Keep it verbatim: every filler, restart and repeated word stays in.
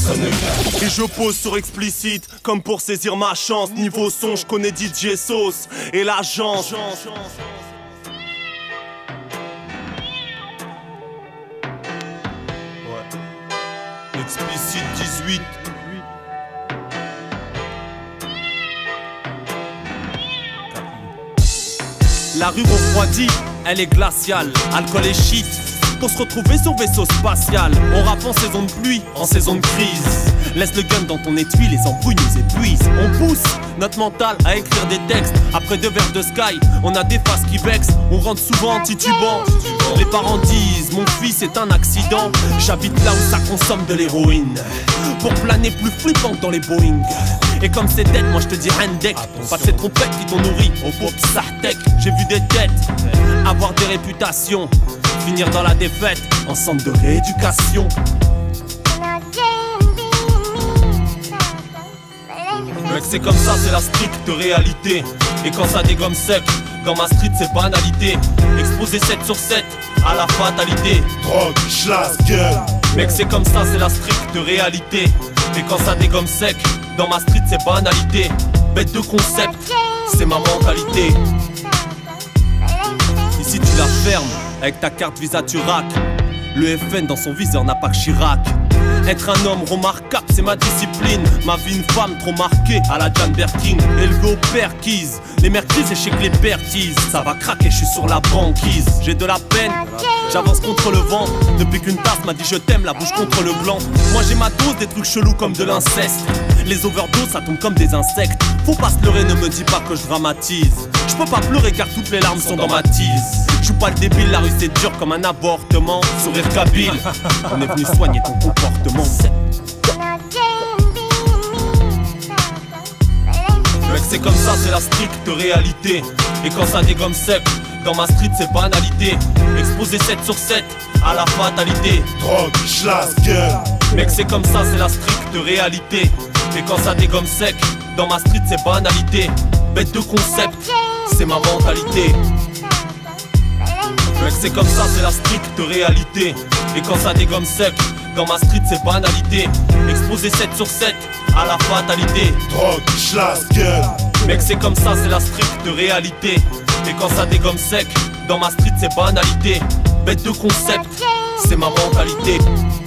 personne ne vient. Et je pose sur explicite, comme pour saisir ma chance. Niveau son, je connais D J Sauce et l'agence. Ouais. Explicite dix-huit. La rue refroidit, elle est glaciale. Alcool et shit, pour se retrouver sur vaisseau spatial. On rappe en saison de pluie, en saison de crise. Laisse le gun dans ton étui, les embrouilles nous épuisent. On pousse notre mental à écrire des textes. Après deux verres de Sky, on a des faces qui vexent. On rentre souvent en titubant. Les parents disent, mon fils est un accident. J'habite là où ça consomme de l'héroïne, pour planer plus flippant que dans les Boeing. Et comme c'est dead, moi je te dis Hendek. Pas de ces trompettes qui t'ont nourri au pop Sartek. J'ai vu des têtes avoir des réputations, finir dans la défaite en centre de rééducation. Mec, c'est comme ça, c'est la stricte réalité. Et quand ça dégomme sec, dans ma street c'est banalité. Exposé sept sur sept à la fatalité. Drogue, schlass, gueule. Mec, c'est comme ça, c'est la stricte réalité. Et quand ça dégomme sec, dans ma street c'est banalité. Bête de concept, c'est ma mentalité. Ici tu la fermes, avec ta carte Visa tu rack. Le F N dans son viseur n'a pas que Chirac. Être un homme remarquable, c'est ma discipline. Ma vie une femme trop marquée à la Jan Berking. Élevé au perquise, les merquises et chez que les perquises. Ça va craquer, je suis sur la banquise. J'ai de la peine, j'avance contre le vent. Depuis qu'une tasse m'a dit je t'aime, la bouche contre le blanc. Moi j'ai ma dose, des trucs chelous comme de l'inceste. Les overdoses ça tombe comme des insectes. Faut pas se leurrer, ne me dis pas que je dramatise. Je peux pas pleurer car toutes les larmes sont dans ma tise. Je suis pas le débile, la rue c'est dur comme un avortement. Sourire kabyle, on est venu soigner ton comportement. Mec, c'est comme ça, c'est la stricte réalité. Et quand ça dégomme sec, dans ma street c'est banalité. Exposé sept sur sept à la fatalité. Drogue, schlass, gueule. Mec, c'est comme ça, c'est la stricte réalité. Et quand ça dégomme sec, dans ma street c'est banalité. Bête de concept, c'est ma mentalité. Mec, c'est comme ça, c'est la stricte réalité. Et quand ça dégomme sec, dans ma street c'est banalité. Exposé sept sur sept à la fatalité. Drogue, schlass, gueule. Mec, c'est comme ça, c'est la stricte réalité. Et quand ça dégomme sec, dans ma street c'est banalité. Bête de concept, c'est ma mentalité.